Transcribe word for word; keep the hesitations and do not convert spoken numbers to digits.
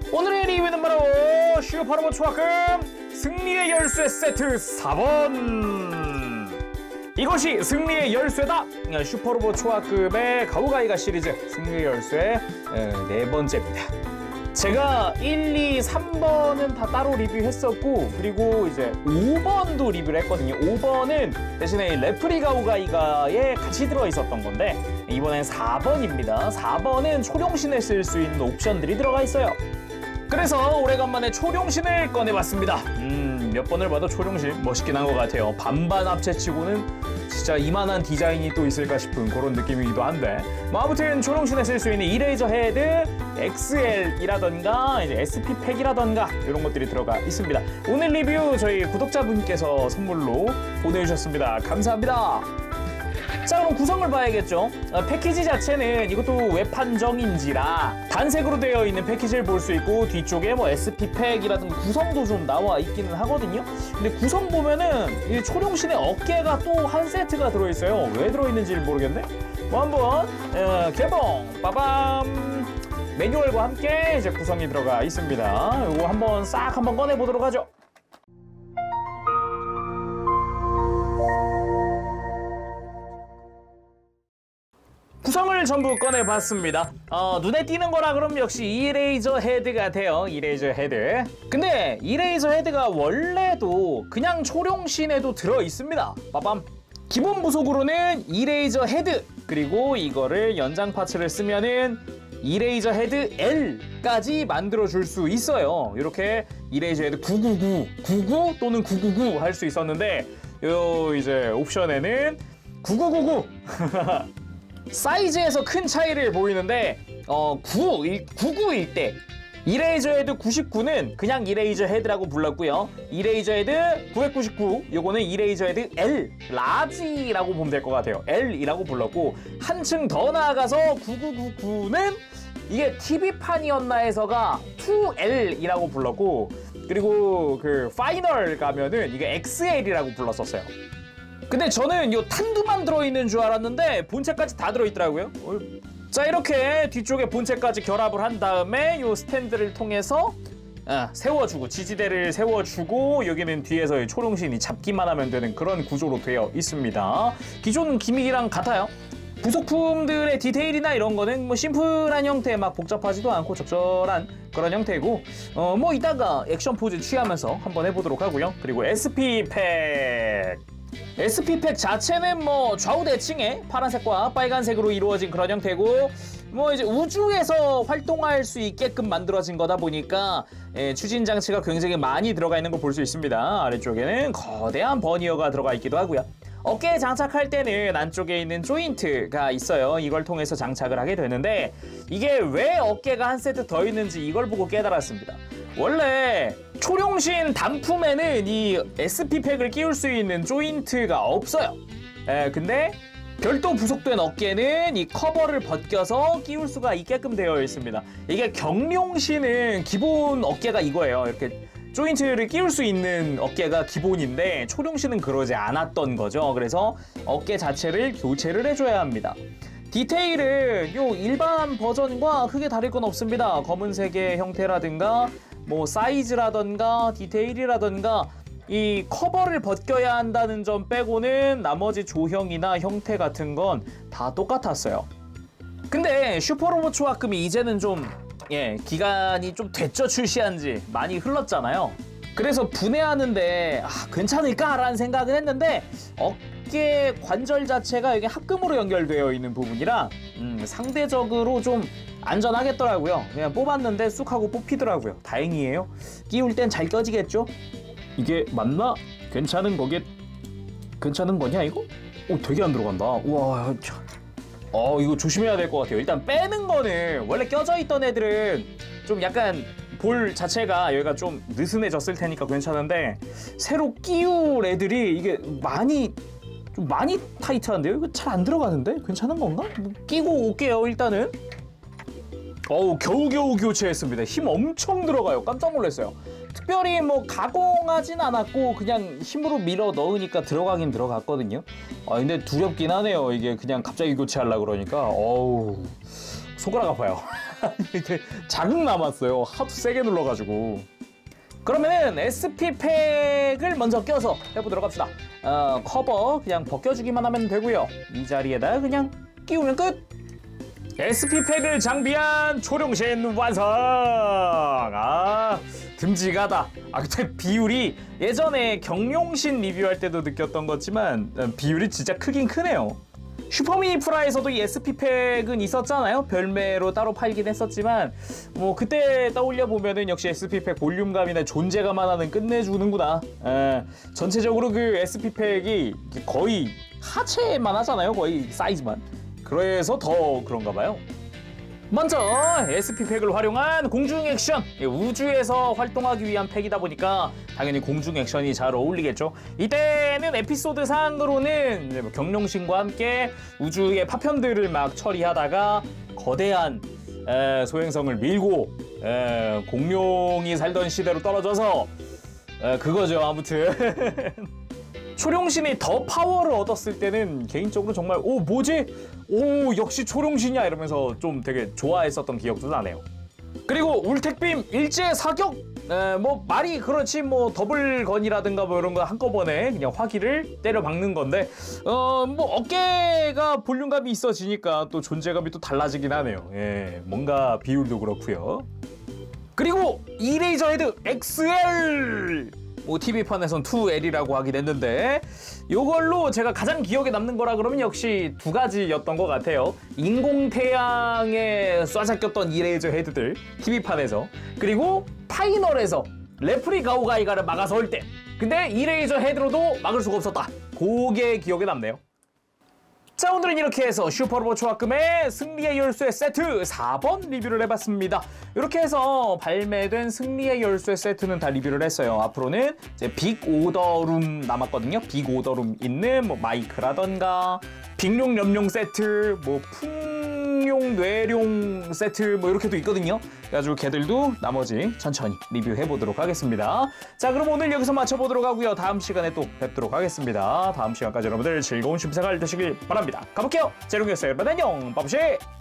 오늘의 리뷰는 바로 슈퍼로봇 초합금 승리의 열쇠 세트 사 번. 이것이 승리의 열쇠다. 슈퍼로봇 초합금의 가오가이가 시리즈 승리의 열쇠 네 번째입니다. 제가 일, 이, 삼 번은 다 따로 리뷰했었고, 그리고 이제 오 번도 리뷰를 했거든요. 오 번은 대신에 레프리 가오가이가에 같이 들어있었던 건데, 이번엔 사 번입니다. 사 번은 초룡신에 쓸 수 있는 옵션들이 들어가 있어요. 그래서 오래간만에 초룡신을 꺼내봤습니다. 음, 몇 번을 봐도 초룡신 멋있긴 한 것 같아요. 반반 합체치고는 진짜 이만한 디자인이 또 있을까 싶은 그런 느낌이기도 한데, 뭐 아무튼 초룡신에 쓸 수 있는 이레이저 헤드 엑스엘이라던가 이제 에스피 팩이라던가 이런 것들이 들어가 있습니다. 오늘 리뷰 저희 구독자분께서 선물로 보내주셨습니다. 감사합니다. 자, 그럼 구성을 봐야겠죠. 어, 패키지 자체는 이것도 웹판정인지라 단색으로 되어 있는 패키지를 볼 수 있고, 뒤쪽에 뭐 에스피 팩이라든가 구성도 좀 나와 있기는 하거든요. 근데 구성 보면은 이 초룡신의 어깨가 또 한 세트가 들어있어요. 왜 들어있는지를 모르겠네. 뭐 한번 어, 개봉 빠밤. 매뉴얼과 함께 이제 구성이 들어가 있습니다. 이거 한번 싹 한번 꺼내 보도록 하죠. 구성을 전부 꺼내봤습니다. 어, 눈에 띄는 거라 그러면 역시 이레이저 헤드 같아요. 이레이저 헤드. 근데 이레이저 헤드가 원래도 그냥 초룡신에도 들어있습니다. 빠밤. 기본 부속으로는 이레이저 헤드, 그리고 이거를 연장 파츠를 쓰면은 이레이저 헤드 L까지 만들어줄 수 있어요. 이렇게 이레이저 헤드 구구구, 구구 또는 구구구 할 수 있었는데, 요 이제 옵션에는 구구구구 사이즈에서 큰 차이를 보이는데, 어, 구, 구구일 때 이레이저 헤드 구십구는 그냥 이레이저 헤드라고 불렀고요. 이레이저 헤드 구백구십구, 요거는 이레이저 헤드 L, 라지라고 보면 될 것 같아요. L이라고 불렀고, 한층 더 나아가서 구구구구는 이게 티비판이었나 해서가 투 엘이라고 불렀고, 그리고 그 파이널 가면은 이게 엑스엘이라고 불렀었어요. 근데 저는 요 탄두만 들어있는 줄 알았는데 본체까지 다 들어있더라고요. 자, 이렇게 뒤쪽에 본체까지 결합을 한 다음에 요 스탠드를 통해서 아, 세워주고, 지지대를 세워주고, 여기는 뒤에서 초룡신이 잡기만 하면 되는 그런 구조로 되어 있습니다. 기존 기믹이랑 같아요. 부속품들의 디테일이나 이런 거는 뭐 심플한 형태, 막 복잡하지도 않고 적절한 그런 형태고, 어, 뭐 이따가 액션 포즈 취하면서 한번 해보도록 하고요. 그리고 에스피 팩. 에스피 팩 자체는 뭐 좌우 대칭의 파란색과 빨간색으로 이루어진 그런 형태고, 뭐 이제 우주에서 활동할 수 있게끔 만들어진 거다 보니까 예, 추진 장치가 굉장히 많이 들어가 있는 걸 볼 수 있습니다. 아래쪽에는 거대한 버니어가 들어가 있기도 하고요. 어깨에 장착할 때는 안쪽에 있는 조인트가 있어요. 이걸 통해서 장착을 하게 되는데, 이게 왜 어깨가 한 세트 더 있는지 이걸 보고 깨달았습니다. 원래 초룡신 단품에는 이 에스피 팩을 끼울 수 있는 조인트가 없어요. 에, 근데 별도 부속된 어깨는 이 커버를 벗겨서 끼울 수가 있게끔 되어 있습니다. 이게 경룡신은 기본 어깨가 이거예요. 이렇게 조인트를 끼울 수 있는 어깨가 기본인데, 초룡신은 그러지 않았던 거죠. 그래서 어깨 자체를 교체를 해줘야 합니다. 디테일은 요 일반 버전과 크게 다를 건 없습니다. 검은색의 형태라든가 뭐 사이즈라던가 디테일이라던가 이 커버를 벗겨야 한다는 점 빼고는 나머지 조형이나 형태 같은 건 다 똑같았어요. 근데 슈퍼로봇 초합금이 이제는 좀 예, 기간이 좀 됐죠. 출시한 지 많이 흘렀잖아요. 그래서 분해하는데 아, 괜찮을까라는 생각은 했는데, 어깨 관절 자체가 여기 합금으로 연결되어 있는 부분이라 음, 상대적으로 좀 안전하겠더라고요. 그냥 뽑았는데 쑥 하고 뽑히더라고요. 다행이에요. 끼울 땐 잘 껴지겠죠? 이게 맞나? 괜찮은 거게 괜찮은 거냐 이거? 오, 되게 안 들어간다. 우와, 참. 어, 이거 조심해야 될 것 같아요. 일단 빼는 거는 원래 껴져 있던 애들은 좀 약간 볼 자체가 여기가 좀 느슨해졌을 테니까 괜찮은데, 새로 끼울 애들이 이게 많이 좀 많이 타이트한데요? 이거 잘 안 들어가는데? 괜찮은 건가? 뭐 끼고 올게요. 일단은 어우, 겨우겨우 교체했습니다. 힘 엄청 들어가요. 깜짝 놀랐어요. 특별히 뭐 가공하진 않았고 그냥 힘으로 밀어 넣으니까 들어가긴 들어갔거든요. 아, 근데 두렵긴 하네요. 이게 그냥 갑자기 교체하려고 그러니까. 어우, 손가락 아파요. 이렇게 자국 남았어요. 하도 세게 눌러가지고. 그러면은 에스피팩을 먼저 껴서 해보도록 합시다. 어, 커버 그냥 벗겨주기만 하면 되고요. 이 자리에다 그냥 끼우면 끝! 에스피팩을 장비한 초룡신 완성! 아, 듬직하다. 아, 근데 비율이 예전에 경룡신 리뷰할 때도 느꼈던 거지만 비율이 진짜 크긴 크네요. 슈퍼미니 프라에서도 이 에스피팩은 있었잖아요. 별매로 따로 팔긴 했었지만 뭐 그때 떠올려 보면은 역시 에스피팩 볼륨감이나 존재감 하나는 끝내주는구나. 에, 전체적으로 그 에스피팩이 거의 하체만 하잖아요. 거의 사이즈만. 그래서 더 그런가 봐요. 먼저 에스피팩을 활용한 공중 액션. 우주에서 활동하기 위한 팩이다 보니까 당연히 공중 액션이 잘 어울리겠죠. 이때는 에피소드 상으로는 경룡신과 함께 우주의 파편들을 막 처리하다가 거대한 에, 소행성을 밀고 에, 공룡이 살던 시대로 떨어져서 에, 그거죠. 아무튼 초룡신이 더 파워를 얻었을 때는 개인적으로 정말 오 뭐지? 오 역시 초룡신이야 이러면서 좀 되게 좋아했었던 기억도 나네요. 그리고 울택빔 일제 사격! 에, 뭐 말이 그렇지 뭐 더블건이라든가 뭐 이런 거 한꺼번에 그냥 화기를 때려 박는 건데 어 뭐 어깨가 볼륨감이 있어지니까 또 존재감이 또 달라지긴 하네요. 예, 뭔가 비율도 그렇고요. 그리고 이레이저 헤드 엑스엘! 뭐 티비판에선 투 엘이라고 하긴 했는데 요걸로 제가 가장 기억에 남는 거라 그러면 역시 두 가지였던 것 같아요. 인공태양에 쏴잡혔던 이레이저 헤드들 티비판에서, 그리고 파이널에서 레프리 가오가이가를 막아서 올 때 근데 이레이저 헤드로도 막을 수가 없었다. 그게 기억에 남네요. 자, 오늘은 이렇게 해서 슈퍼로봇 조합금의 승리의 열쇠 세트 사 번 리뷰를 해봤습니다. 이렇게 해서 발매된 승리의 열쇠 세트는 다 리뷰를 했어요. 앞으로는 이제 빅 오더룸 남았거든요. 빅 오더룸 있는 뭐 마이크라던가 빅룡 염룡 세트, 뭐 풍룡 뇌룡 세트 뭐 이렇게도 있거든요. 그래가지고 걔들도 나머지 천천히 리뷰해보도록 하겠습니다. 자, 그럼 오늘 여기서 마쳐보도록 하고요. 다음 시간에 또 뵙도록 하겠습니다. 다음 시간까지 여러분들 즐거운 쉼생활 되시길 바랍니다. 가볼게요. 재롱이었어요. 여러분 안녕. 빠부시.